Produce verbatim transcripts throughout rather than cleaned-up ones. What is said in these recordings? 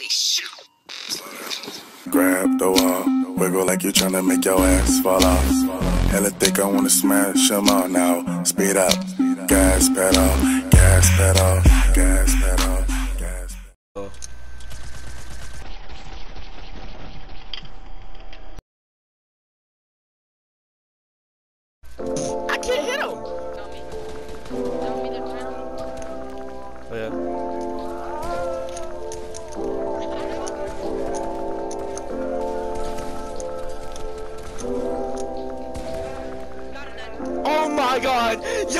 Grab the wall, wiggle like you're trying to make your ass fall off. Hella thick, I wanna smash them all now. Speed up, gas pedal, gas pedal, gas pedal, gas pedal. I can't hit him! Oh yeah. Oh my god! Yo!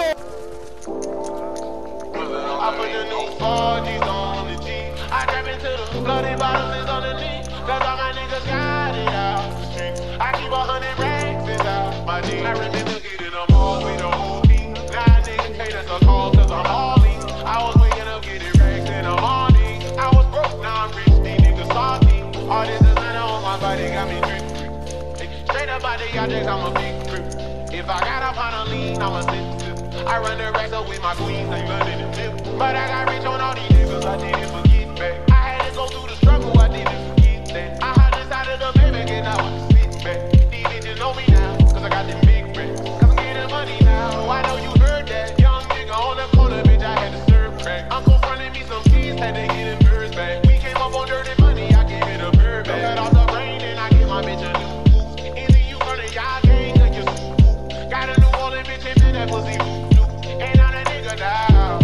I put the new four G's on the G. I trap into the bloody bottles on the knee. Cause all my niggas got it out the street. I keep a hundred racks inside my jeans. I remember getting them all with the whole team. Now niggas hate us a call cause I'm hauling. I was waking up getting racks in the morning. I was broke, now I'm rich, these niggas salty. All this designer on my body got me drip. Straight up out the objects, I'm a big crip. If I got up on a lean, I'm a sensitive. I run the racks up with my queens, like running the tip. But I got rich on all these niggas, I didn't forget back. I had to go through the struggle, I didn't forget that. I had decided to pay back and I was sitting back. These bitches know me now, cause I got them big racks. Cause I'm getting money now, I know you heard that. Young nigga on the corner, bitch, I had to serve crack. Uncle fronted me some keys, had to get them birds back. We came up on dirty money, I gave it a bird back. Got off the rain and I gave my bitch a new boost. Either you run a y'all gang or you soup. Got a new Orleans bitch and man, that pussy whoop. And I'm a nigga now.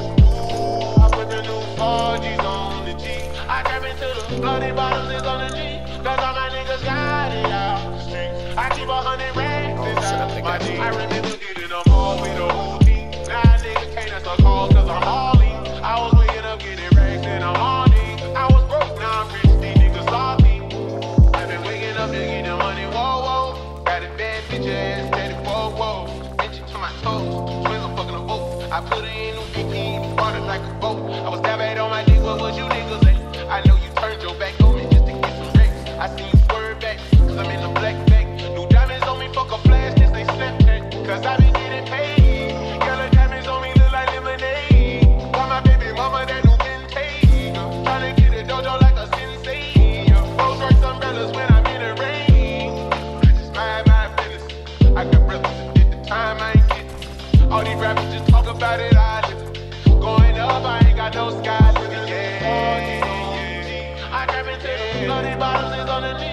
I put the new four G's on the G. I trap into the bloody bottles is on the G. Cause all my niggas got it out the streets. I keep a hundred racks inside my jeans. I remember getting them all with the whole team. Now niggas can't answer calls cause I'm hauling. I was waking up getting racks in the morning. I was broke, now I'm rich, these niggas salty. I've been waking up to get the money, whoa, whoa. Got a bad bitch ass, steady, whoa, whoa. Bitch to my toes, twins I'm fucking a boat. I put it in new D P, started like a boat. I was down bad on my dick, what was you niggas at? I know you turned your back on me just to get some racks. I see you swerve back, cause I'm in the black bag. New diamonds on me, fuck a flash, this ain't Snapchat. Cause I been getting paid. Yellow diamonds on me look like lemonade. Got my baby mama that new vintage. Tryna get a dojo like a sensei. Rolls Royce umbrellas when I'm in the rain. I just mind my business. I got brothers that did the time I ain't getting. All these rappers just talk about it, I live it. Going up, I ain't got no sky limit. Yeah, yeah, yeah. I trap into the bloody bottles is on the knee.